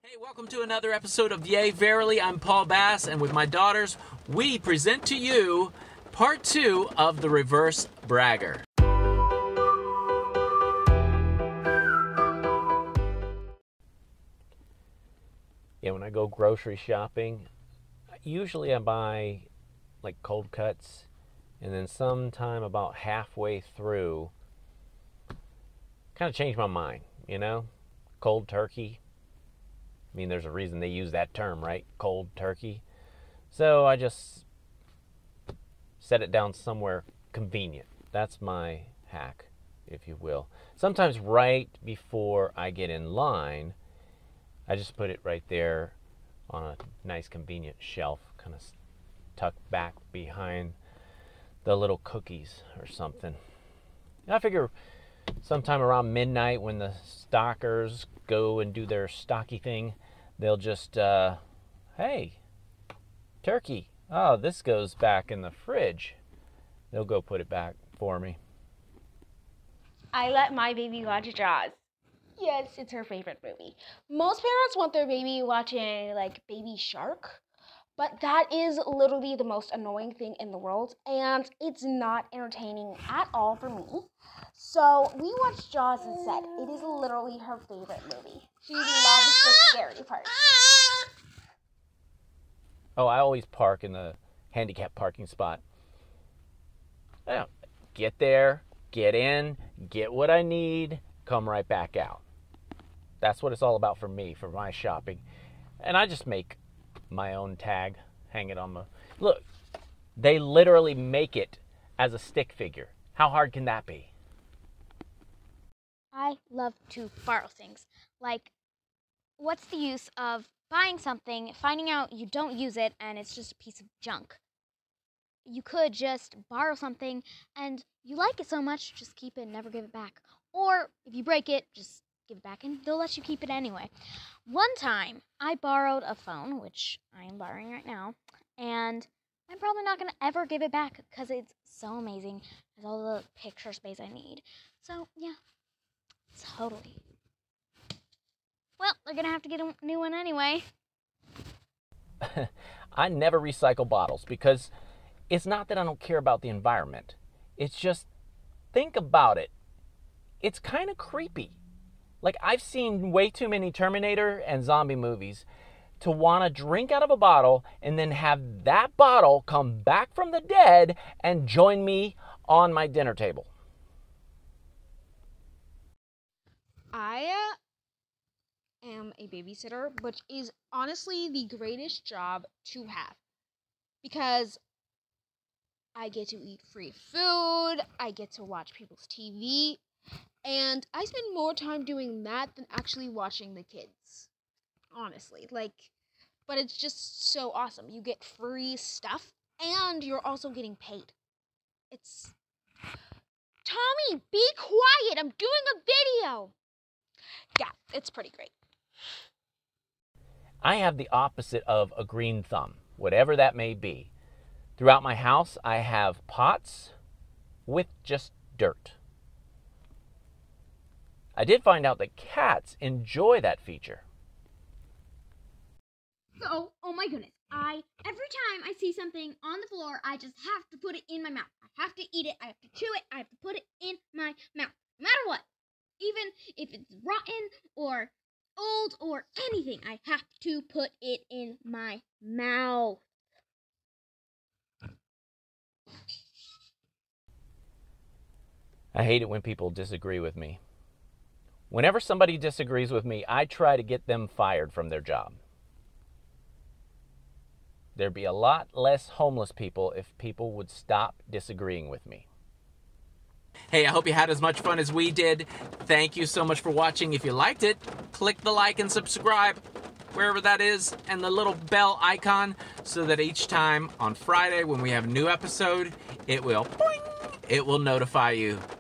Hey, welcome to another episode of Yay, Verily. I'm Paul Bass, and with my daughters, we present to you part 2 of The Reverse Bragger. Yeah, when I go grocery shopping, usually I buy like cold cuts, and then sometime about halfway through, kind of change my mind, cold turkey. I mean, there's a reason they use that term, right? Cold turkey. So I just set it down somewhere convenient. That's my hack, if you will. Sometimes right before I get in line, I just put it right there on a nice convenient shelf, kind of tucked back behind the little cookies or something. And I figure sometime around midnight when the stockers go and do their stocky thing, they'll just, hey, turkey. Oh, this goes back in the fridge. They'll go put it back for me. I let my baby watch Jaws. Yes, it's her favorite movie. Most parents want their baby watching, like, Baby Shark, but that is literally the most annoying thing in the world, and it's not entertaining at all for me. So we watched Jaws instead. It is literally her favorite movie. She loves the scary part. Oh, I always park in the handicap parking spot. Get there, get in, get what I need, come right back out. That's what it's all about for me, for my shopping. And I just make my own tag, hang it on the... Look, they literally make it as a stick figure. How hard can that be? I love to borrow things. Like, what's the use of buying something, finding out you don't use it, and it's just a piece of junk? You could just borrow something, and you like it so much, just keep it and never give it back. Or, if you break it, just give it back, and they'll let you keep it anyway. One time, I borrowed a phone, which I am borrowing right now, and I'm probably not going to ever give it back, because it's so amazing. It has all the picture space I need. So, yeah. Totally. Well, they're going to have to get a new one anyway. I never recycle bottles because it's not that I don't care about the environment. It's just, think about it. It's kind of creepy. Like, I've seen way too many Terminator and zombie movies to want to drink out of a bottle and then have that bottle come back from the dead and join me on my dinner table. I am a babysitter, which is honestly the greatest job to have. Because I get to eat free food, I get to watch people's TV, and I spend more time doing that than actually watching the kids. Honestly, but it's just so awesome. You get free stuff, and you're also getting paid. It's... Tommy, be quiet! I'm doing a video! Yeah, it's pretty great. I have the opposite of a green thumb, whatever that may be. Throughout my house, I have pots with just dirt. I did find out that cats enjoy that feature. So, oh my goodness, every time I see something on the floor, I just have to put it in my mouth. I have to eat it, I have to chew it, I have to put it in my mouth, no matter what. Even if it's rotten or old or anything, I have to put it in my mouth. I hate it when people disagree with me. Whenever somebody disagrees with me, I try to get them fired from their job. There'd be a lot less homeless people if people would stop disagreeing with me. Hey, I hope you had as much fun as we did. Thank you so much for watching. If you liked it, click the like and subscribe, wherever that is, and the little bell icon, so that each time on Friday when we have a new episode, it will boing, it will notify you.